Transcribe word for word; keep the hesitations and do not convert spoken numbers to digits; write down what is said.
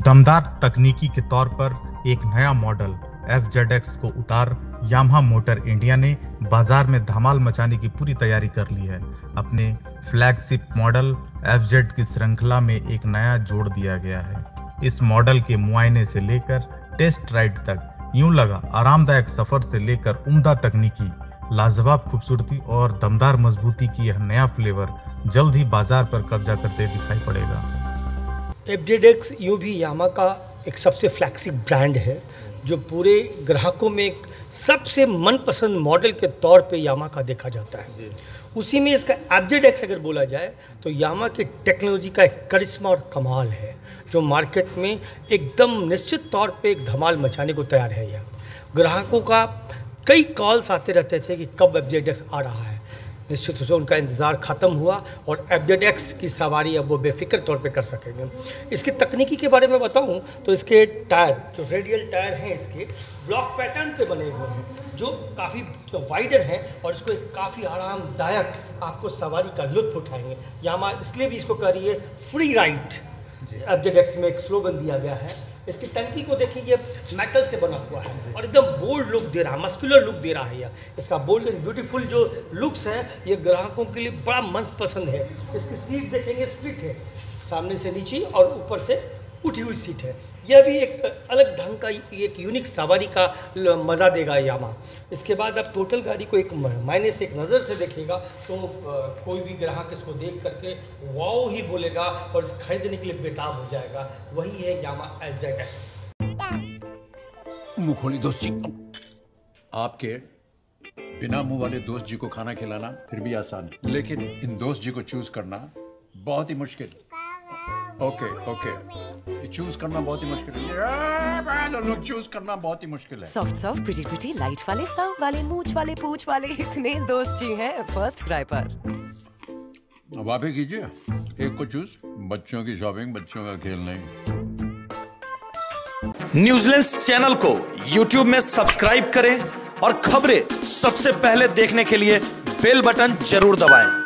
दमदार तकनीकी के तौर पर एक नया मॉडल एफ जेड एक्स को उतार यामाहा मोटर इंडिया ने बाजार में धमाल मचाने की पूरी तैयारी कर ली है। अपने फ्लैगशिप मॉडल एफ जेड की श्रृंखला में एक नया जोड़ दिया गया है। इस मॉडल के मुआयने से लेकर टेस्ट राइड तक यूं लगा आरामदायक सफर से लेकर उम्दा तकनीकी, लाजवाब खूबसूरती और दमदार मजबूती की यह नया फ्लेवर जल्द ही बाजार पर कब्जा करते दिखाई पड़ेगा। एफ जेड एक्स यूँ भी यामाहा का एक सबसे फ्लैगशिप ब्रांड है जो पूरे ग्राहकों में एक सबसे मनपसंद मॉडल के तौर पे यामाहा का देखा जाता है। उसी में इसका एफ जेड एक्स अगर बोला जाए तो यामाहा की टेक्नोलॉजी का एक करिश्मा और कमाल है जो मार्केट में एकदम निश्चित तौर पे एक धमाल मचाने को तैयार है। यह ग्राहकों का कई कॉल्स आते रहते थे कि कब एफ जेड एक्स आ रहा है। निश्चित रूप से उनका इंतज़ार ख़त्म हुआ और एफ जेड एक्स की सवारी अब वो बेफिक्र तौर पे कर सकेंगे। इसकी तकनीकी के बारे में बताऊं तो इसके टायर जो रेडियल टायर हैं इसके ब्लॉक पैटर्न पे बने हुए हैं जो काफ़ी वाइडर हैं और इसको एक काफ़ी आरामदायक आपको सवारी का लुत्फ उठाएंगे। यामाहा इसलिए भी इसको कह रही है free ride. F Z X में एक स्लोगन दिया गया है। इसकी टंकी को देखिए, ये मेटल से बना हुआ है और एकदम बोल्ड लुक दे रहा है, मस्कुलर लुक दे रहा है। यह इसका बोल्ड एंड ब्यूटीफुल जो लुक्स है ये ग्राहकों के लिए बड़ा मन पसंद है। इसकी सीट देखेंगे स्प्लिट है, सामने से नीचे और ऊपर से उठी हुई सीट है। यह भी एक अलग ढंग का एक यूनिक सवारी का मज़ा देगा यामाहा। इसके बाद अब टोटल गाड़ी को एक मायने से एक नज़र से देखेगा तो कोई भी ग्राहक इसको देख करके वाओ ही बोलेगा और इस खरीदने के लिए बेताब हो जाएगा। वही है यामाहा एफ जेड एक्स। मुँह खोली दोस्त जी। आपके बिना मुंह वाले दोस्त जी को खाना खिलाना फिर भी आसान है, लेकिन इन दोस्त जी को चूज करना बहुत ही मुश्किल। ओके ओके चूज करना बहुत ही मुश्किल है। लोग चूज करना बहुत ही मुश्किल है। Soft soft pretty pretty light वाले साव वाले मूंछ वाले पूंछ वाले इतने दोस्त जी हैं फर्स्ट क्राई पर। अब आप ही कीजिए एक को चूज। बच्चों की शॉपिंग, बच्चों का खेल नहीं। न्यूजीलैंड चैनल को यूट्यूब में सब्सक्राइब करें और खबरें सबसे पहले देखने के लिए बेल बटन जरूर दबाएं।